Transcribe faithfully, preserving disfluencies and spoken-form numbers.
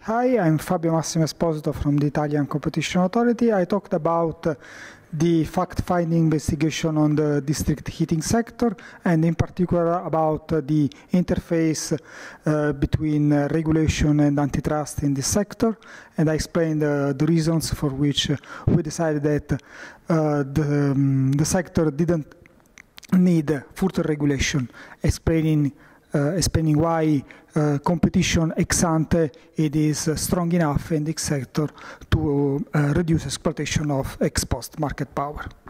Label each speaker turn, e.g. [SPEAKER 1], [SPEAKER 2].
[SPEAKER 1] Hi, I'm Fabio Massimo Esposito from the Italian Competition Authority. I talked about uh, the fact-finding investigation on the district heating sector, and in particular about uh, the interface uh, between uh, regulation and antitrust in this sector. And I explained uh, the reasons for which uh, we decided that uh, the, um, the sector didn't need further regulation, explaining Uh, explaining why uh, competition ex ante it is uh, strong enough in this sector to uh, reduce exploitation of ex post market power.